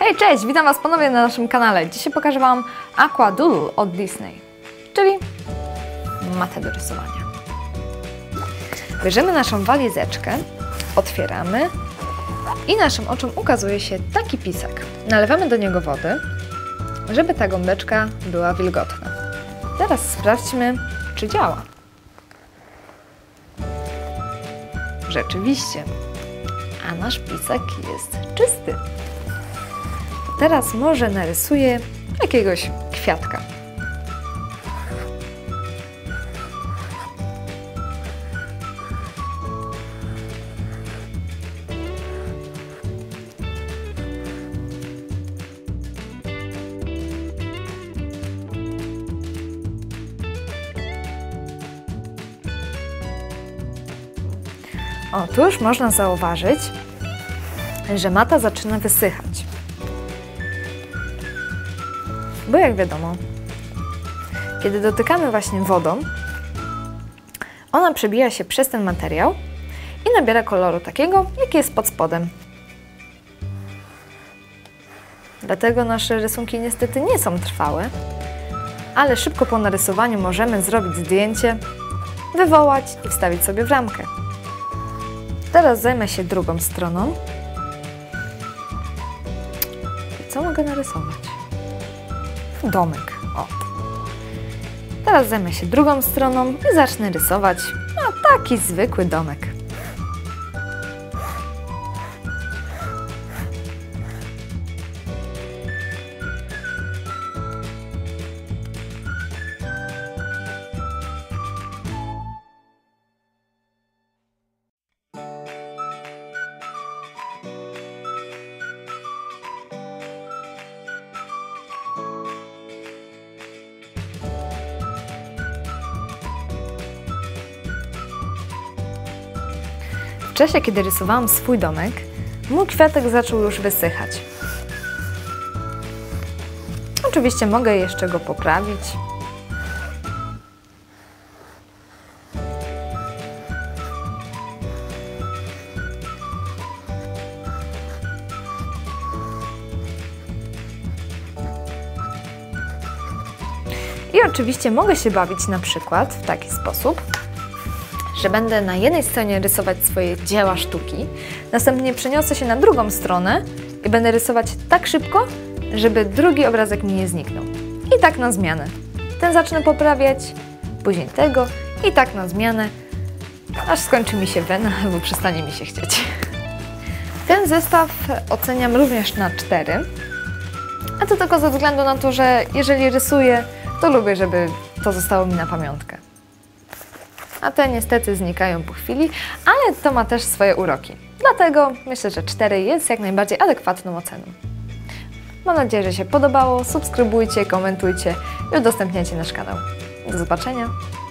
Hej, cześć! Witam Was ponownie na naszym kanale. Dzisiaj pokażę Wam Aqua Doodle od Disney, czyli matę do rysowania. Bierzemy naszą walizeczkę, otwieramy i naszym oczom ukazuje się taki pisak. Nalewamy do niego wody, żeby ta gąbeczka była wilgotna. Teraz sprawdźmy, czy działa. Rzeczywiście, a nasz pisak jest czysty. Teraz może narysuję jakiegoś kwiatka. O, tu już można zauważyć, że mata zaczyna wysychać. Bo jak wiadomo, kiedy dotykamy właśnie wodą, ona przebija się przez ten materiał i nabiera koloru takiego, jaki jest pod spodem. Dlatego nasze rysunki niestety nie są trwałe, ale szybko po narysowaniu możemy zrobić zdjęcie, wywołać i wstawić sobie w ramkę. Teraz zajmę się drugą stroną. I co mogę narysować? Domek. O. Teraz zajmę się drugą stroną i zacznę rysować taki zwykły domek. W czasie, kiedy rysowałam swój domek, mój kwiatek zaczął już wysychać. Oczywiście mogę jeszcze go poprawić. I oczywiście mogę się bawić na przykład w taki sposób, że będę na jednej stronie rysować swoje dzieła sztuki, następnie przeniosę się na drugą stronę i będę rysować tak szybko, żeby drugi obrazek mi nie zniknął. I tak na zmianę. Ten zacznę poprawiać, później tego i tak na zmianę, aż skończy mi się wena albo przestanie mi się chcieć. Ten zestaw oceniam również na 4, a to tylko ze względu na to, że jeżeli rysuję, to lubię, żeby to zostało mi na pamiątkę. A te niestety znikają po chwili, ale to ma też swoje uroki. Dlatego myślę, że 4 jest jak najbardziej adekwatną oceną. Mam nadzieję, że się podobało. Subskrybujcie, komentujcie i udostępniajcie nasz kanał. Do zobaczenia!